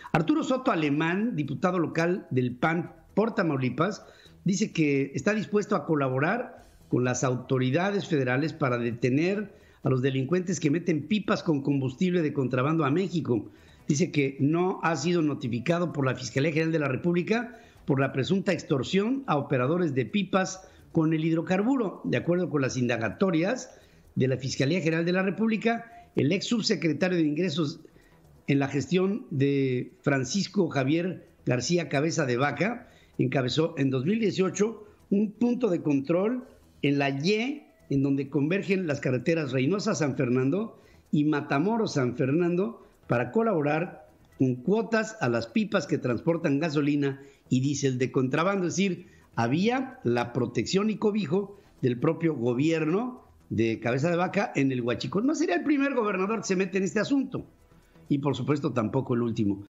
Arturo Soto Alemán, diputado local del PAN por Tamaulipas, dice que está dispuesto a colaborar con las autoridades federales para detener a los delincuentes que meten pipas con combustible de contrabando a México. Dice que no ha sido notificado por la Fiscalía General de la República por la presunta extorsión a operadores de pipas con el hidrocarburo. De acuerdo con las indagatorias de la Fiscalía General de la República, el ex subsecretario de Ingresos en la gestión de Francisco Javier García Cabeza de Vaca encabezó en 2018 un punto de control en la Y, en donde convergen las carreteras Reynosa-San Fernando y Matamoros-San Fernando, para colaborar con cuotas a las pipas que transportan gasolina y diésel de contrabando. Es decir, había la protección y cobijo del propio gobierno de Cabeza de Vaca en el Huachicol. No sería el primer gobernador que se mete en este asunto y por supuesto tampoco el último.